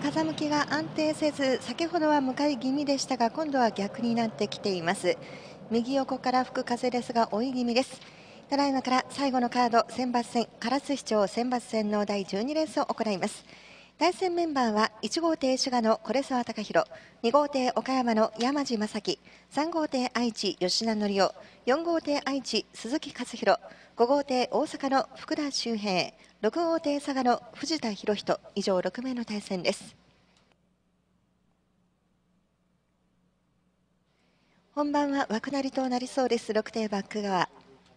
風向きが安定せず、先ほどは向かい気味でしたが、今度は逆になってきています。右横から吹く風ですが追い気味です。ただいまから最後のカード選抜戦唐津市長選抜戦の第12レースを行います。対戦メンバーは1号艇滋賀の是澤隆弘、2号艇岡山の山地正樹、3号艇愛知吉田則夫、4号艇愛知鈴木勝弘、5号艇大阪の福田周平、6号艇佐賀の藤田博人、以上6名の対戦です。本番は枠なりとなりそうです。6艇バック側、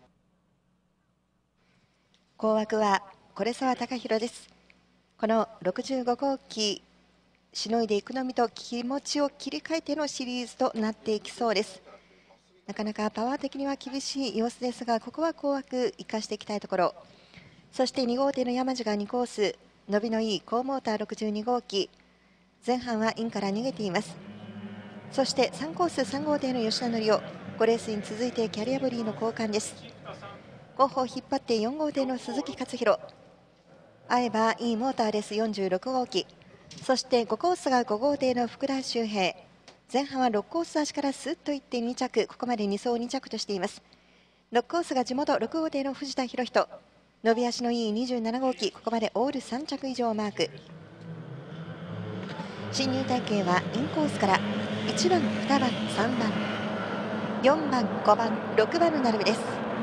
後枠は是澤隆弘です。この65号機しのいでいくのみと気持ちを切り替えてのシリーズとなっていきそうです。なかなかパワー的には厳しい様子ですが、ここは後枠生かしていきたいところ。そして2号艇の山地が2コース、伸びのいい高モーター62号機、前半はインから逃げています。そして3コース3号艇の吉田則夫、5レースに続いてキャリアボディの交換です。後方引っ張って4号艇の鈴木勝弘、合えばいいモーターです。46号機、そして5コースが5号艇の福田周平、前半は6コース足からスッといって2着、ここまで2走2着としています。6コースが地元6号艇の藤田博人、伸び足のいい27号機、ここまでオール3着以上をマーク。進入隊形はインコースから1番、2番、3番、4番、5番、6番の並びです。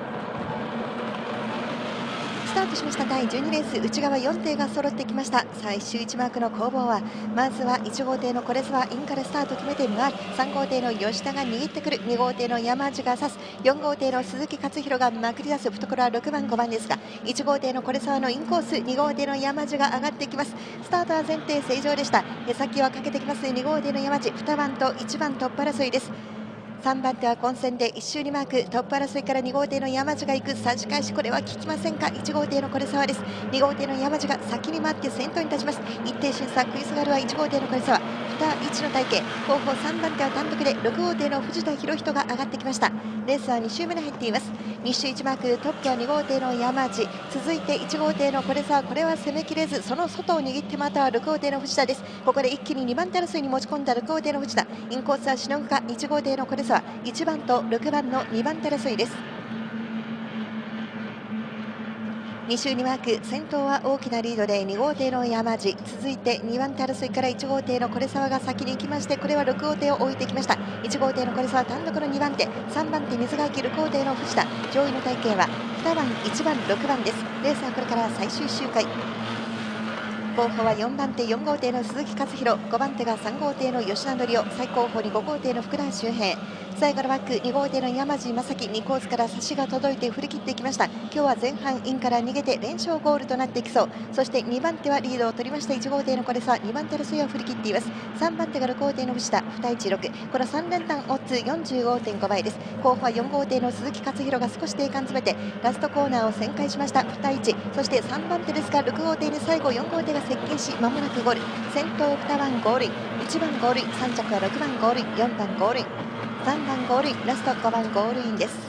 スタートしました第12レース、内側4艇が揃ってきました。最終1マークの攻防は、まずは1号艇のコレスはインからスタート決めて回り、3号艇の吉田が握ってくる、2号艇の山地が刺す、4号艇の鈴木勝弘がまくり出す、懐は6番5番ですが、1号艇のコレスはのインコース、2号艇の山地が上がってきます。スタートは前提正常でした。手先はかけてきます2号艇の山地、2番と1番トップ争いです。3番手は混戦で1周にマーク、トップ争いから2号艇の山地が行く、差し返しこれは効きませんか。1号艇の是澤です。2号艇の山地が先に回って先頭に立ちます。一定審査食いすがるは1号艇の是澤、2、1の体型、後方3番手は単独で6号艇の藤田博人が上がってきました。レースは2周目に入っています。2周1マーク、トップは2号艇の山地、続いて1号艇の是澤、これは攻めきれず、その外を握ってまたは6号艇の藤田です。ここで一気に2番手争いに持ち込んだ6号艇の藤田、インコースはしのぐか。1号艇の是澤、1番と6番の2番手争いです。2周にマーク、先頭は大きなリードで2号艇の山地、続いて2番手争いから1号艇の是澤が先に行きまして、これは6号艇を置いてきました。1号艇の是澤単独の2番手、3番手水垣、6号艇の藤田、上位の体型は2番、1番、6番です。レースはこれから最終周回。後方は4番手4号艇の鈴木勝弘、5番手が3号艇の吉田則夫、最後方に5号艇の福田周平、最後のバック2号艇の山地正樹、2コースから差しが届いて振り切っていきました。今日は前半インから逃げて連勝ゴールとなっていきそう。そして2番手はリードを取りました1号艇の是澤、2番手争いを振り切っています。3番手が6号艇の藤田、216、この3連単オッズ 45.5 倍です。後方は4号艇の鈴木勝弘が少し定間詰めてラストコーナーを旋回しました。2-1、そして3番手ですが6号艇に最後4号艇が接近し、まもなくゴール。先頭2番ゴールイン、1番ゴールイン、3着は6番ゴールイン、4番ゴールイン、3番ゴールイン、ラスト5番ゴールインです。